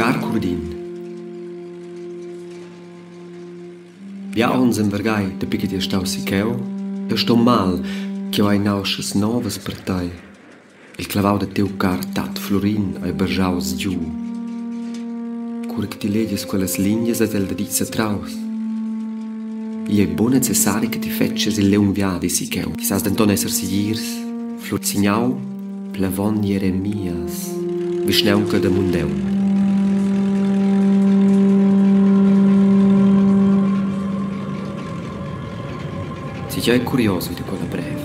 car curdin. Ja ons en vergai de pique di stau si cheu, e sto mal che hai nauschas novas per tai. Il clavau de teu car tat florin ai berjaus giù. Cura che ti legies quelles lingues et el dedica traus. Il è buon necessari che ti fetches il leun viadi si cheu. Chissas denton esser sigirs, florzignau, plavon Jeremias, visneunca de mundeun. Si già è curioso di quella breve.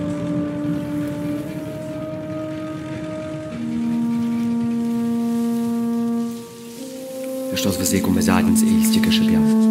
Stos vese come sadens els che schabiam.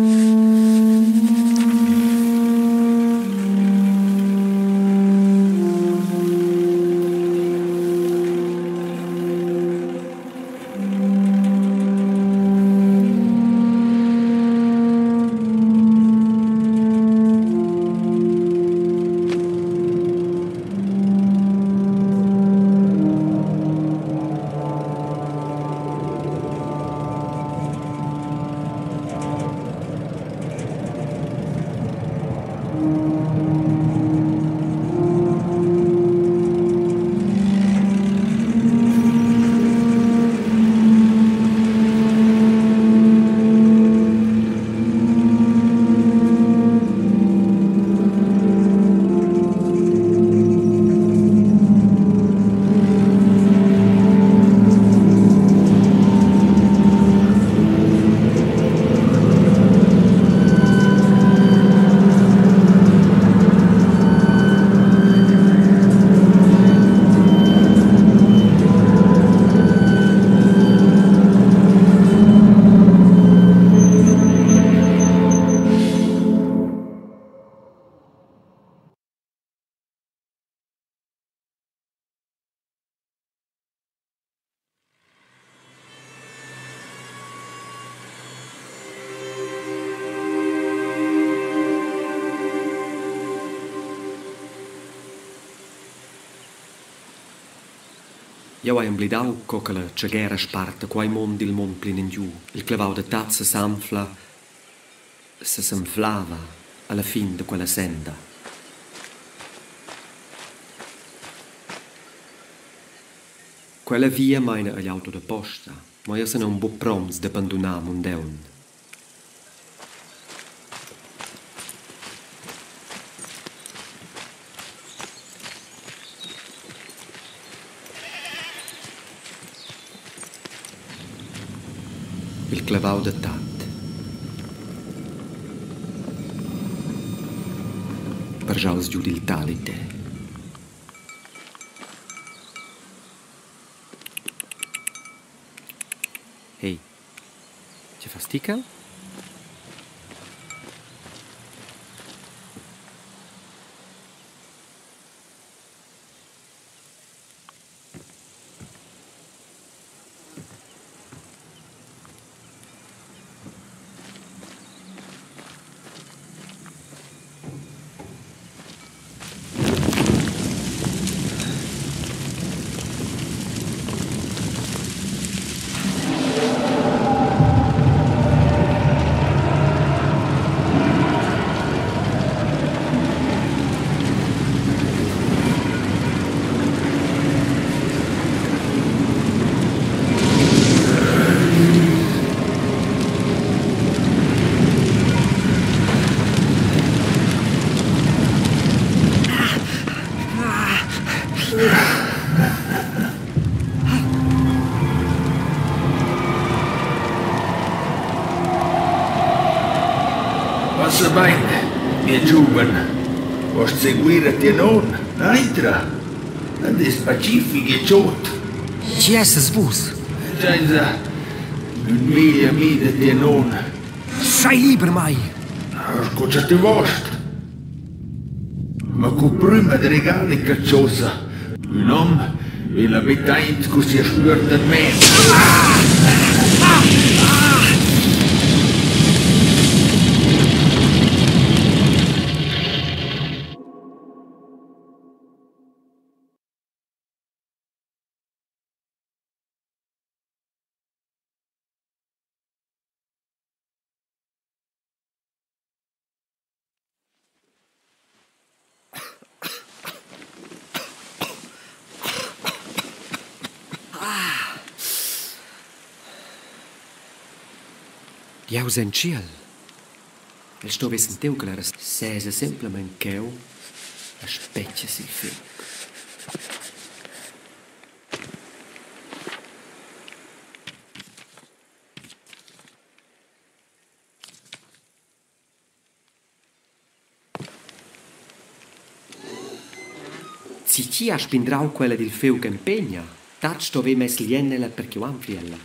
Io hai imblidau co che la ceghera sparta quai mond il mond plin in giù. Il clavau de tat se s'anfla, se s'enflava alla fin de quella senda. Quella via meina agli auto de posta, ma io sono un po' proms de abbandonar mundeun. Il clavau de tat. Perjaus giù dil talite. Ehi, ci fa stica? Passa bene, mia giovane, posso seguire te non? Entra, ande pacifiche ciot. Ci esses vus? Senza un miglia de te non. Sei liber mai! Ascoltate vostro. Ma con prima di regali cacciosa, un uomo e la metà in cui si è spurta in me. Diaus en ciel. El sto ve sentiu che l'era sesa semplament cheu a specchia sil fiuc. Si ci ha spindrau quella del fiuc impegna, tat sto ve mes liennela per chiu anfriella.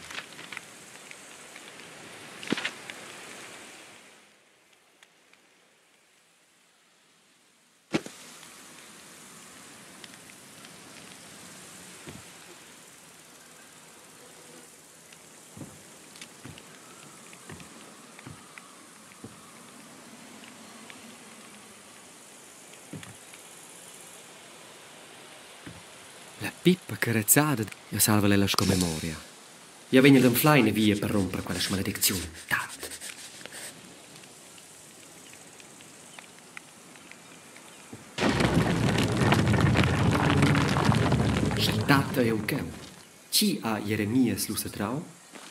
La pippa carezzata, io salva la scomemoria. Io vengo d'un flyne via per rompere quella maledizione. Tat. Tat è un cheu. Ci ha Jeremia slusatrau?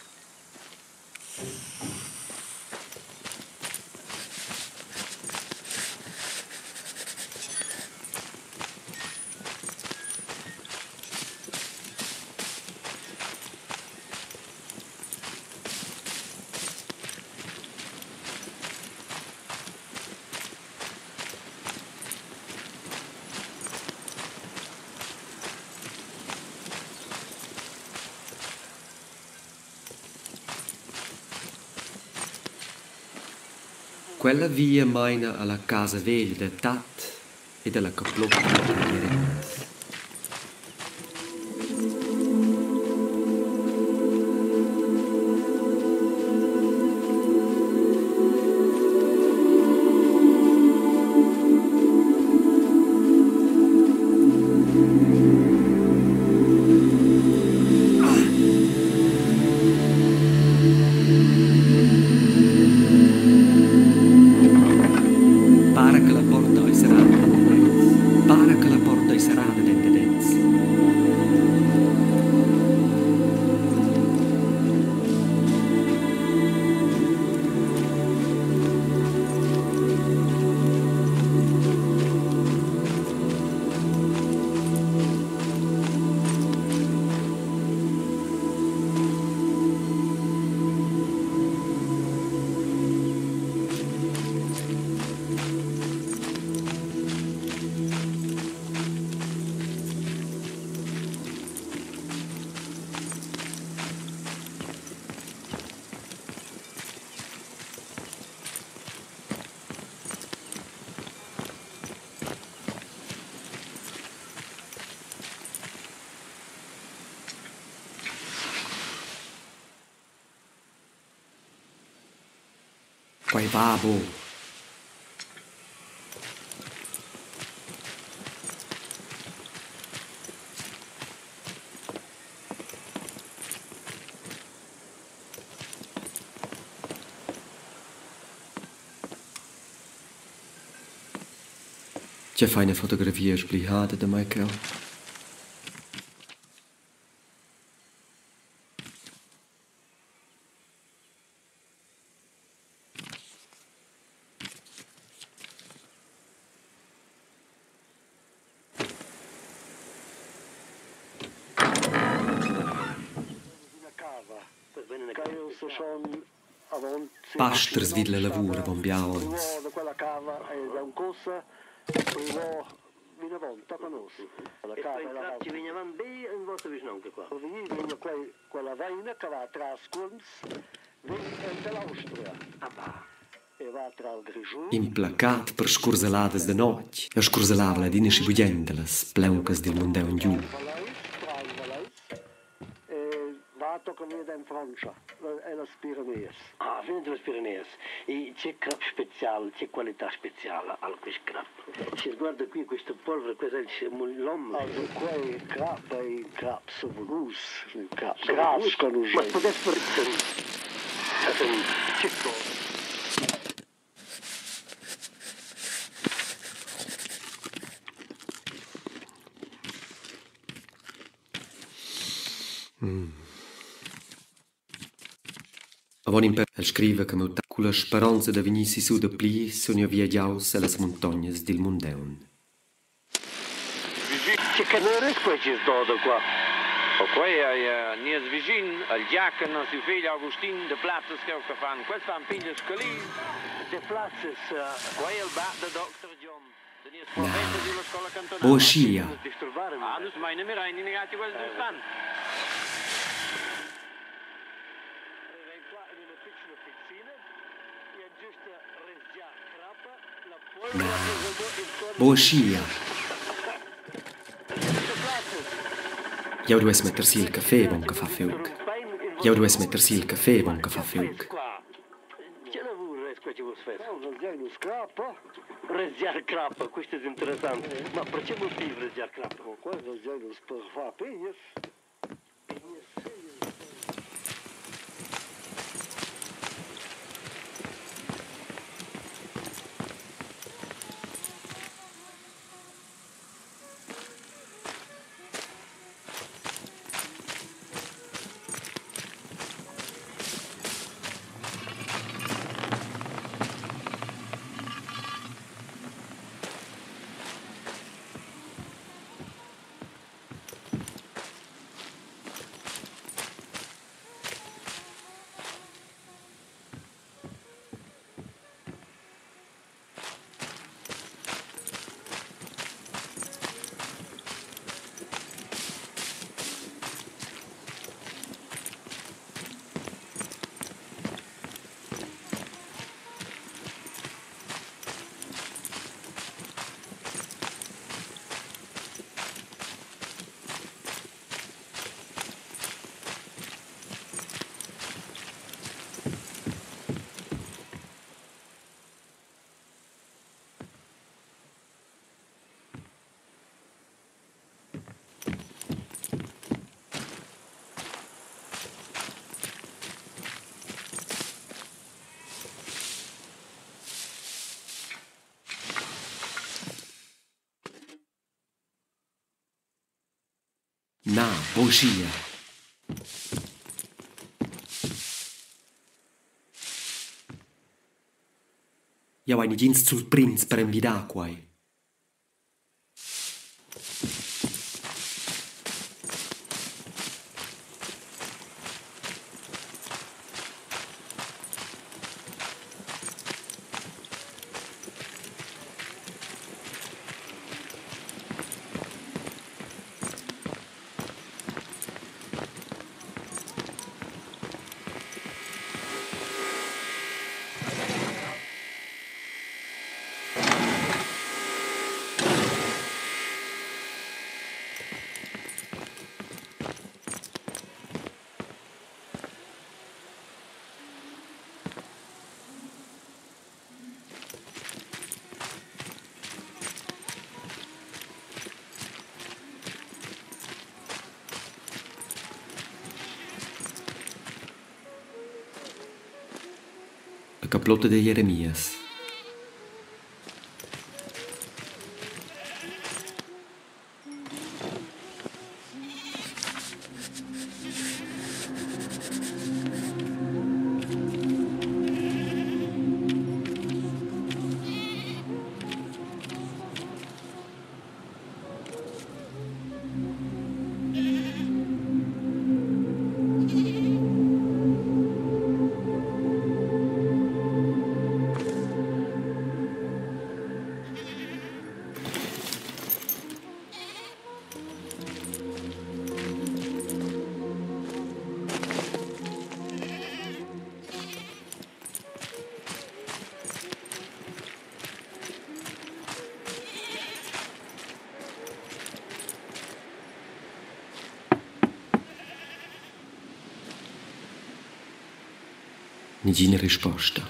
Quella via maina alla casa veglia de Tat e della caplotta di Jeremia. Para che la porta è serata dentro dez. Para che la porta è serata dentro dez. Quai babo. C'è fai una fotografia sbrigata da Michael? Pastors vid la lavura bombiauans. Da quella cava è un cosa viene volta con noi. La cava è la ci venivano bene e in volta vicino anche qua. Veniva quella vaina che va tra Skunz, viene dall'Austria. Ah bah. E va tra il Grigiù. Implacat per scursaladas de noc. E scursalava la dina scibugendelas, pleuncas del mundeu in giù. Va tocca via in Francia, è la Pyrenees. Ah, viene dalle Pirenee. E c'è crap speciale, c'è qualità speciale al questo crap. Si guarda qui questo polvere, questo è l'uomo. Also quei crap savurus, crap gras conosce. Ma potete fare un cicco. Avon imper el scrive che meu con la speranza de venissi su de pli sogno viaggiaus alle montagnes del Mundeun. C'è che non è questo stato qua. O qua è nies vicin al Giacan, suo figlio Agustin de Platzes che fanno. Questo fa un piglio scalì. De Platzes, Qua è il bat de Dr. John. De nies professor della scuola cantonale. Boa scia. disturbare. Ah, non mai ne mirai, ne negati quel due stanno. Qua in una piccola pizzina, e giusto resgia crappa, la polvere Boa scia. Jau dues mettersi il caffè, bon che fa fiuc. Jau dues mettersi il caffè, bon che fa fiuc. Ce lavoro, questo vuol fare. Resgiare lo scrappa. Resgiare crappa, questo è interessante. Ma perché motivo resgiare crappa? Qua resgiare lo fa pegnes. Na, boa scia. Jau hai gins sul prinz per invidar quai. La caplotta de Jeremias. Ninguna risposta.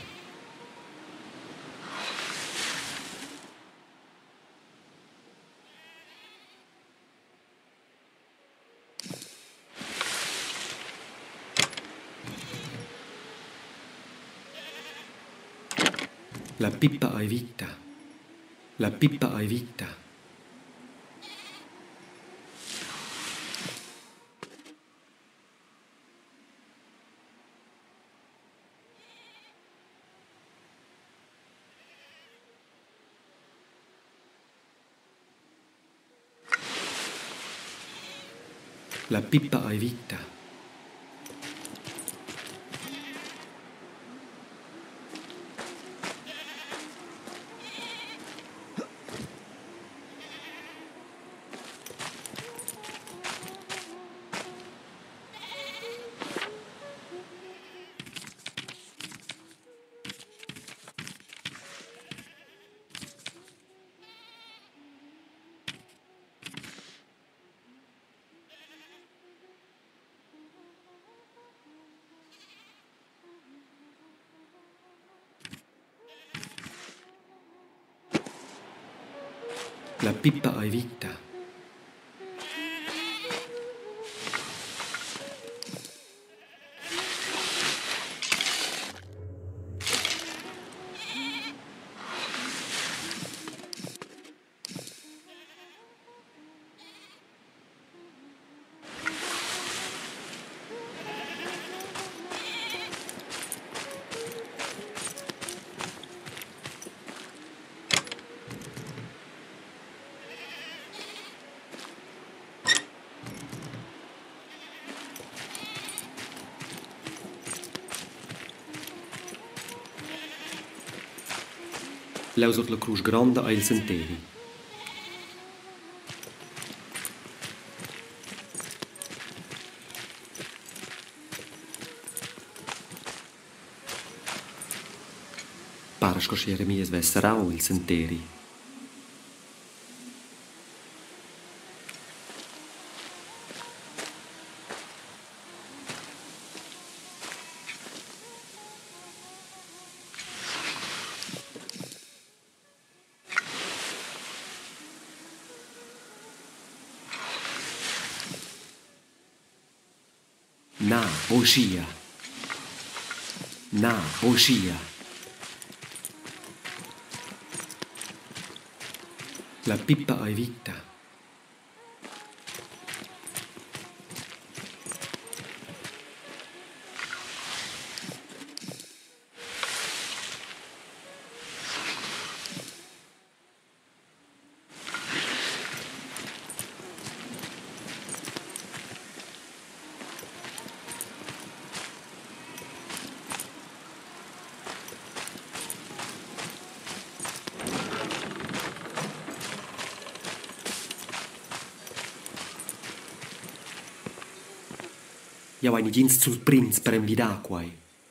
La pippa è vita. La pippa è vita. La pipa è vita. La pipa è vita. Leusot la cruz gronda e il senteri. Paras che Jeremias vesserau il senteri. Na, boschia. Na, boschia. La pipa è vita. Ja vai ni gins sul prinz per invidar quai.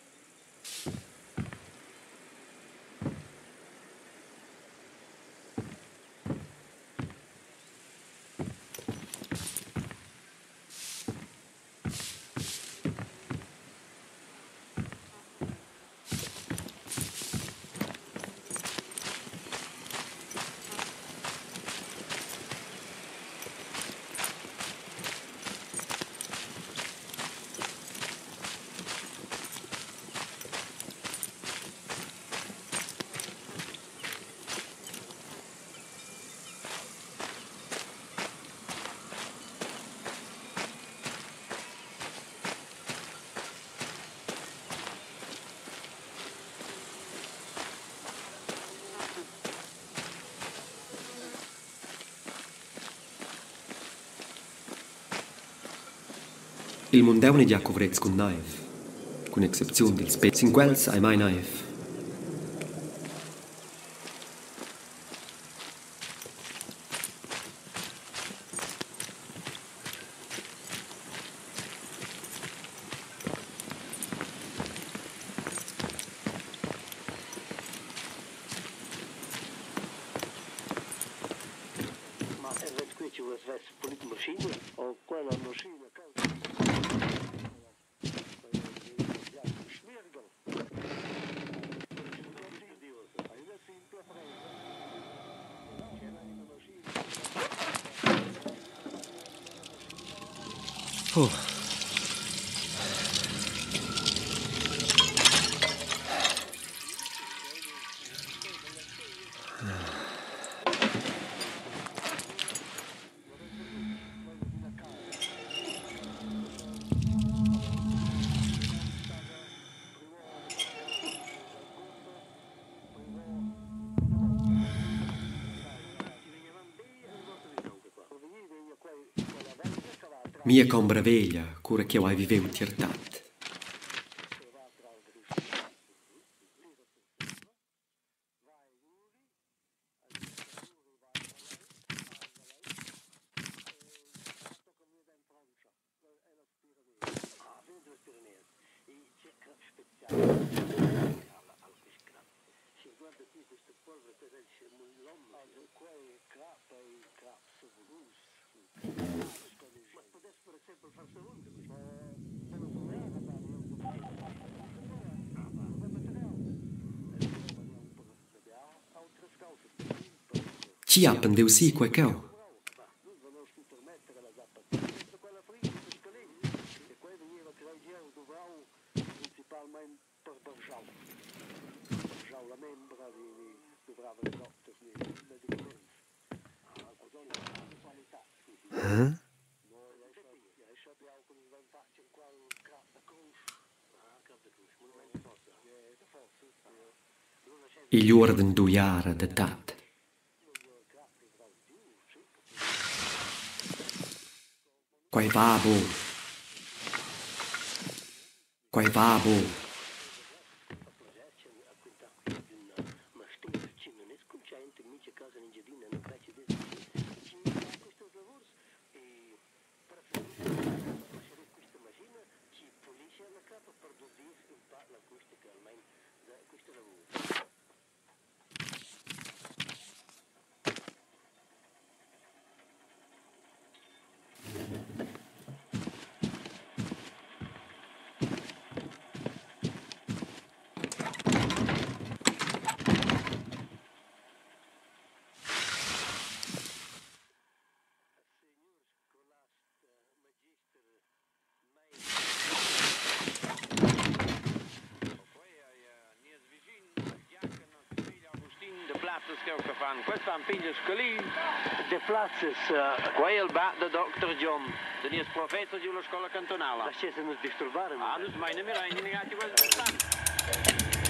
Il mundeun è già covrez con naif, con eccezione del spezzo in quels ai mai naif. Ma qui ci vuole essere pulito macchina o quella macchina? Mia combra veglia, cura che io hai viveu tiertat. Ci appendeu sì quel cau. Il orden duiara de tat. Quai vabo. Quai vabo. Questo è un piglio scalì. De plaatses, Qua è il bat da Dr. John, del professor della scuola cantonale. lasciate nos disturbare. Ah, non mai nemmeno hai negati questo stanno.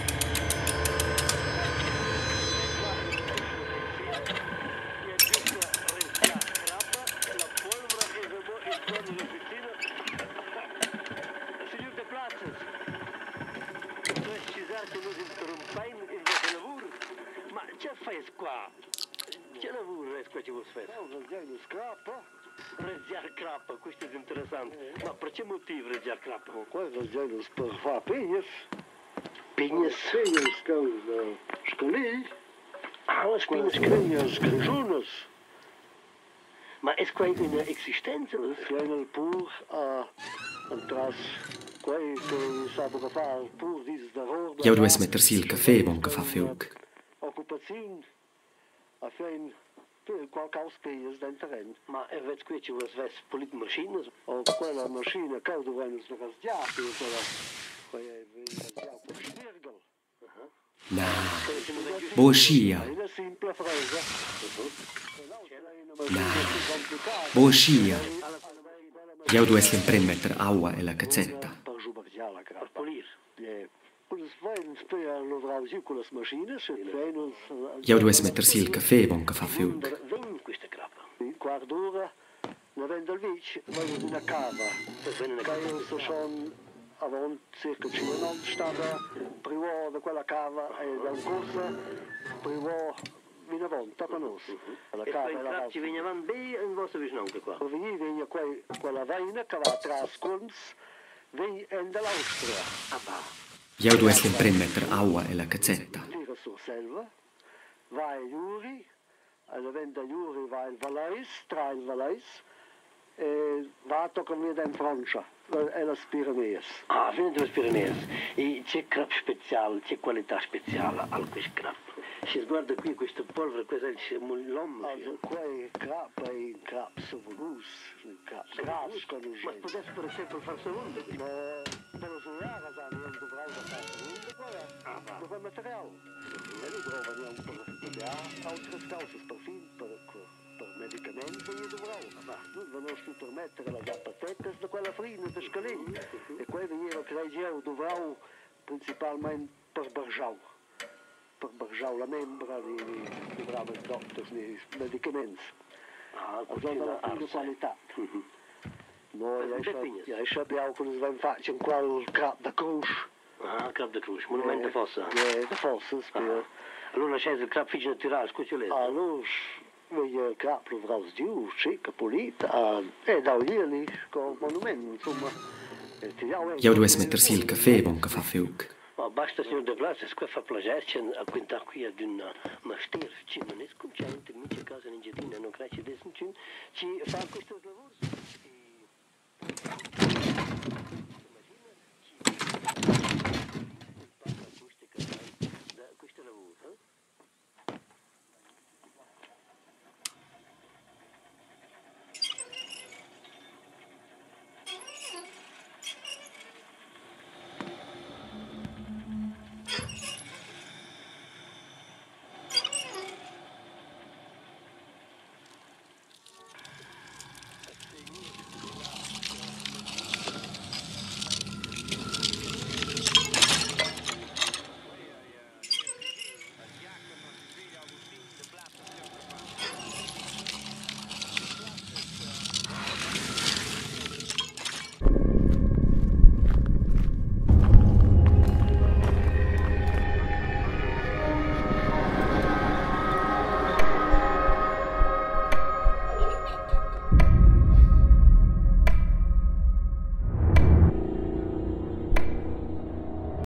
Signor de plaatses, precisate nos interrompain il vostro lavoro. Ma che fai qua? Che lavoro è qua che voi fate? Reggiare scrappa. Reggiare crappa, questo è interessante. Ma per che motivo reggiare crappa? Qua reggiare per fare pegnes. Pignes? Pegnes causa scalì. Ah, le spines Pegnes grigiunes. Ma è qua una esistenza? Flengel pur a tras quei che sabe fare pur dieses da roda. Io dues mettersi il caffè bon che fa fiuc. Occupazione a fein qualcaus pegnes del terreno. Ma veți qui ce vă vezi polit mașină? O quella macchina cauda venus da rasgiati, quella rasgiata per stirgel. Na. Boa scia. Una simple fresa. Na. Boa scia. Io dues l'imprem metter aua e la cazzetta. Per giubergiare la grappa. Polir. Quelles fein spia lavrau giù con le macchine, se fein Io dues mettersi il caffè bon che fa fiuc. Vem questa grappa. un quarto d'ora, ne vende il vic, voglio di una cava. Che io so schon avevano circa 5 anni stava prima di quella cava e da un corso prima viene volta con noi. La E cava poi è in la crap ci venivano bene e in vostro vicino anche qua. veniva quella vaina che va tra Skolms, viene dall'Austria. Ah, bah. Io dues l'imprem metter aua e la cazzetta. Tira su selva, va a Juri, alla venda Juri va il Valais, tra il Valais, e va a toccare via in Francia, e le Pyrenees. Ah, viene dalle Pirenee. E c'è crap speciale, c'è qualità speciale al questo crap. Se guarda qui questo polvere, questo è l'uomo. Also, quei crap savurus, crap gras, con un Ma gente. potesse per esempio far secondo? Ma per usare, sai, non dovrei fare niente, quella, dovrei materiale. E li trovano un po' di altre cose, per film, per medicamenti, io dovrei. Ma non vanno a permettere le zapatettes di quella farina di scalini. E poi veniva creato, dovrei, principalmente per Bergiau. Per Bergiau, la membra di bravi doctors, di medicamenti. Ah, Allora, questa di qualità. No, io sappiamo che non faccio quel crap da Cruz. Ah, Crap de Cruz, monumento da fossa. Da fossa, spero. Allora c'è il Crap Figio Natural, scusi lei. Allora, io crap lo vraus giù, secca, pulita, e da lì, con monumento, insomma. Io devo mettersi il caffè, buon che fa fiuc. Ma basta, signor De Blas, qua fa piacere a quinta qui ad un master, ci non è sconciante, mica casa in giardino, non cresce adesso, ci fa questo lavoro.